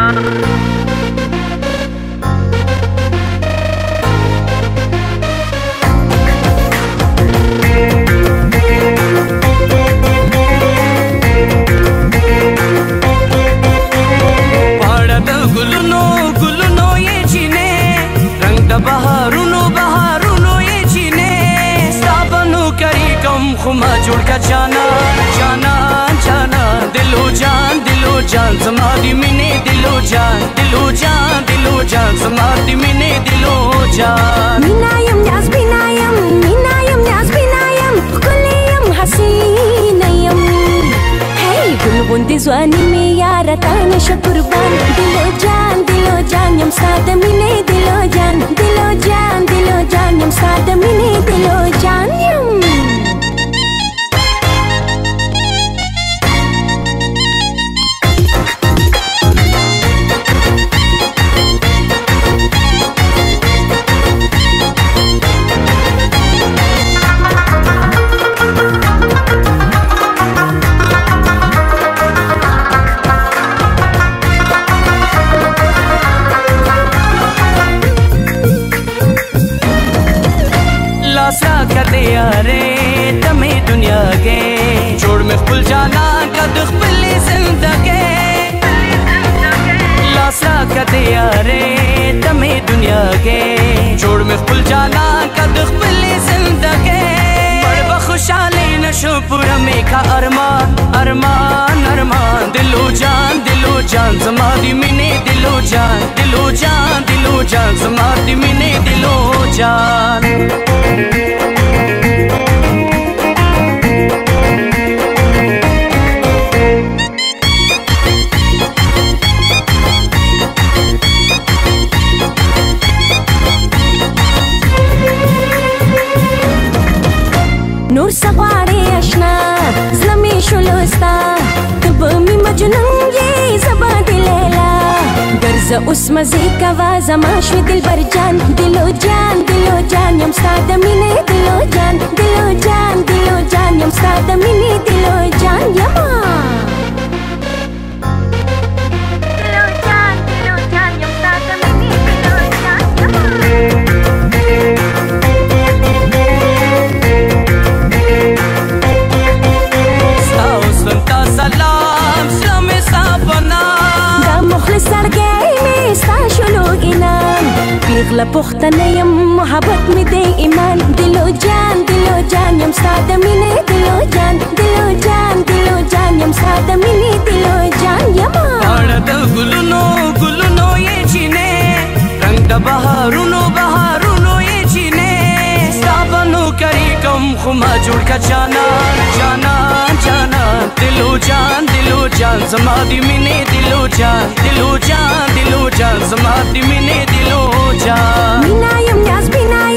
खुमा जोड़ का जाना जाना जाना दिलो जान समाधि मिने दिलो जान समाधि मिने दिलो जान minayam yas binayam kulliyam hasinayam hey gulbun dizwani me yara tana shakurban dilo jaan yam sada mine dilo jaan yam sada mine dilo jaan yam रे तमे दुनिया के छोड़ में खुल जाना कद खुली जिंदगी लासा कदे रे तमे दुनिया के छोड़ में खुल जाना कद खुली जिंदगी बड़ बखुशाली नशो पूरा में का अरमान दिलो जान समाधि मिने दिलो जान समाधि मिने दिलो जान نور سغواري اشنا زلمي شلوستا تبمي مجنون يي زبادي ليلى درزة اسمه زيكا وازا ماشوي دلبر جان دلو جان يوم سادة ميني دلو جان يوم سادة ميني دلو جان يما بيغلى بختنا يم محبت مدي إيمان دلو جان يم سادة ميني دلو جان يم سادة ميني دلو جان يما أرد गुलनो ये जीने रंग द बहारुनो ये जीने साबनो करी कम खुमा जोड़ का जाना दिलो जान समाधि मिने दिलो जान समाधि मिने दिलो जान minayam yas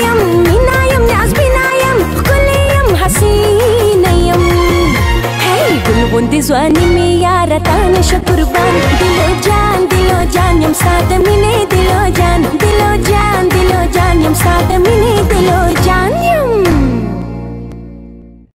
binayam kulliyam hasinayam hey gulbun dizwani me yara tana shakurban dilo jaan yam sada mine dilo jaan yam sada mine